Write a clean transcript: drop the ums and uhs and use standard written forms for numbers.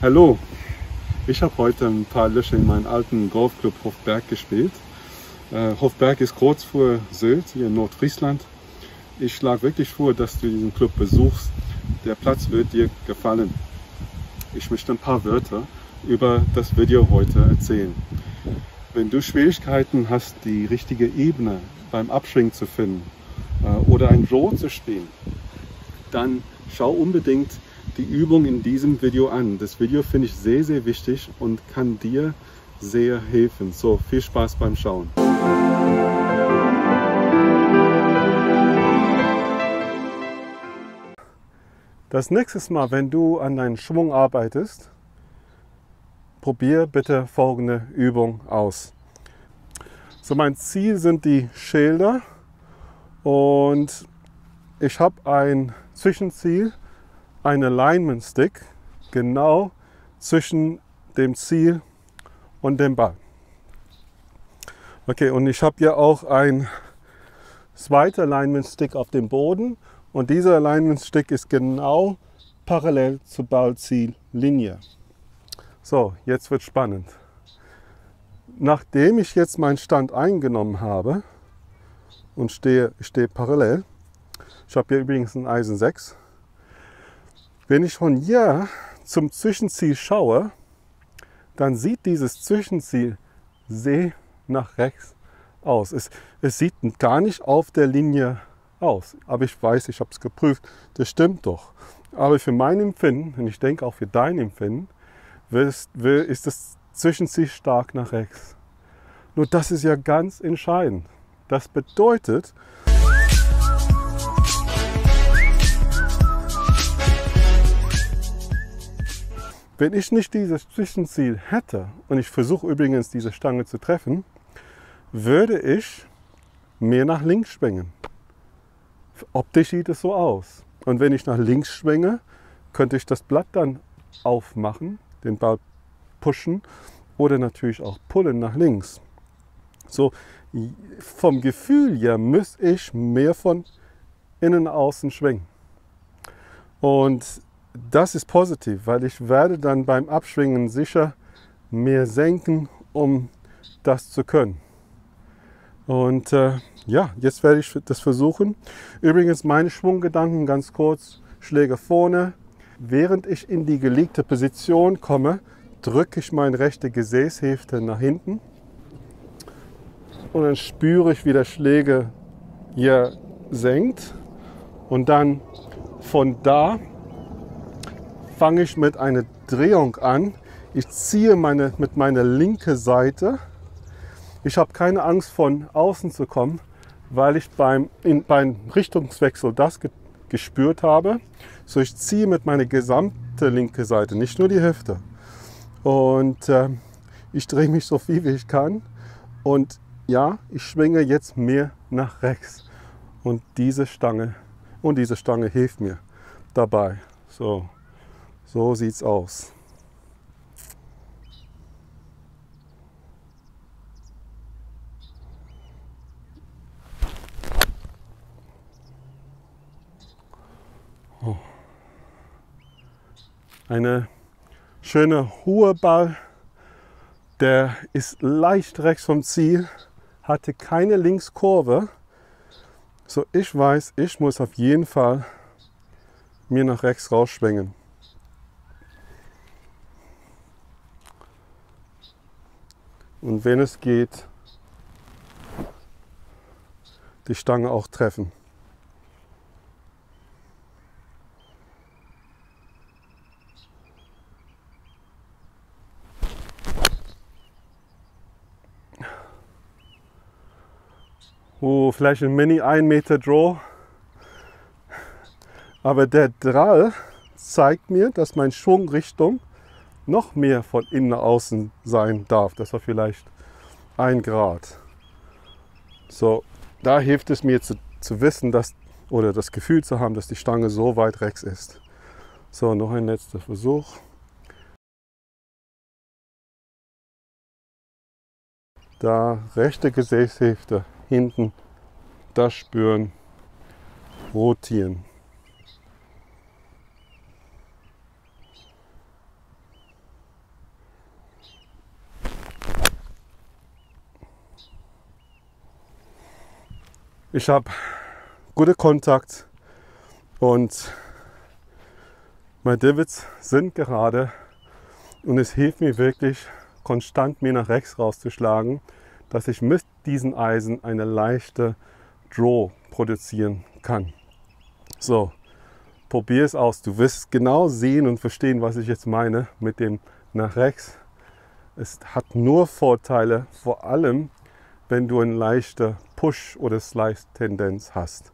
Hallo, ich habe heute ein paar Löcher in meinem alten Golfclub Hofberg gespielt. Hofberg ist kurz vor Sylt, hier in Nordfriesland. Ich schlage wirklich vor, dass du diesen Club besuchst. Der Platz wird dir gefallen. Ich möchte ein paar Wörter über das Video heute erzählen. Wenn du Schwierigkeiten hast, die richtige Ebene beim Abschwingen zu finden oder ein Draw zu spielen, dann schau unbedingt die Übung in diesem Video an. Das Video finde ich sehr, sehr wichtig und kann dir sehr helfen. So, viel Spaß beim Schauen. Das nächste Mal, wenn du an deinem Schwung arbeitest, probier bitte folgende Übung aus. So, mein Ziel sind die Schilder und ich habe ein Zwischenziel, einen Alignment Stick, genau zwischen dem Ziel und dem Ball. Okay, und ich habe ja auch ein zweiter Alignment Stick auf dem Boden und dieser Alignment Stick ist genau parallel zur Ballziellinie. So, jetzt wird spannend. Nachdem ich jetzt meinen Stand eingenommen habe und stehe parallel, ich habe hier übrigens ein Eisen 6, wenn ich von hier zum Zwischenziel schaue, dann sieht dieses Zwischenziel sehr nach rechts aus. Es sieht gar nicht auf der Linie aus, aber ich weiß, ich habe es geprüft, das stimmt doch. Aber für mein Empfinden, und ich denke auch für dein Empfinden, ist das Zwischenziel stark nach rechts. Nur das ist ja ganz entscheidend. Das bedeutet, wenn ich nicht dieses Zwischenziel hätte, und ich versuche übrigens diese Stange zu treffen, würde ich mehr nach links schwingen. Optisch sieht es so aus. Und wenn ich nach links schwinge, könnte ich das Blatt dann aufmachen, den Ball pushen oder natürlich auch pullen nach links. So, vom Gefühl her muss ich mehr von innen außen schwingen. Und das ist positiv, weil ich werde dann beim Abschwingen sicher mehr senken, um das zu können. Und ja, jetzt werde ich das versuchen. Übrigens meine Schwunggedanken ganz kurz, Schläger vorne. Während ich in die gelegte Position komme, drücke ich meine rechte Gesäßhälfte nach hinten. Und dann spüre ich, wie der Schläger hier senkt. Und dann von da fange ich mit einer Drehung an. Ich ziehe mit meiner linken Seite. Ich habe keine Angst, von außen zu kommen, weil ich beim Richtungswechsel das gespürt habe. So, ich ziehe mit meiner gesamten linken Seite, nicht nur die Hüfte. Und ich drehe mich so viel wie ich kann. Und ja, ich schwinge jetzt mehr nach rechts. Und diese Stange hilft mir dabei. So sieht's aus. Oh. Eine schöne hohe Ball, der ist leicht rechts vom Ziel, hatte keine Linkskurve. So, ich weiß, ich muss auf jeden Fall mir nach rechts rausschwingen. Und wenn es geht, die Stange auch treffen. Oh, vielleicht ein Mini 1 Meter Draw. Aber der Drall zeigt mir, dass meine Schwungrichtung noch mehr von innen nach außen sein darf. Das war vielleicht 1 Grad. So, da hilft es mir zu wissen, oder das Gefühl zu haben, dass die Stange so weit rechts ist. So, noch ein letzter Versuch. Da rechte Gesäßhälfte hinten, das spüren, rotieren. Ich habe guten Kontakt und meine Divots sind gerade und es hilft mir wirklich, konstant mir nach rechts rauszuschlagen, dass ich mit diesen Eisen eine leichte Draw produzieren kann. So, probier es aus. Du wirst genau sehen und verstehen, was ich jetzt meine mit dem nach rechts. Es hat nur Vorteile, vor allem wenn du eine leichte Push- oder Slice-Tendenz hast.